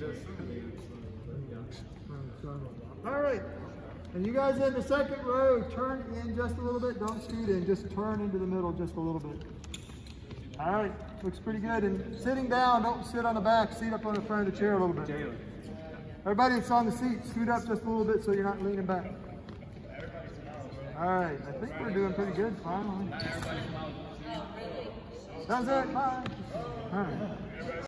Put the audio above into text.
All right. And you guys in the second row, turn in just a little bit. Don't scoot in. Just turn into the middle just a little bit. All right. Looks pretty good. And sitting down, don't sit on the back. Seat up on the front of the chair a little bit. Everybody that's on the seat, scoot up just a little bit so you're not leaning back. All right. I think we're doing pretty good finally. That's it. Bye. All right.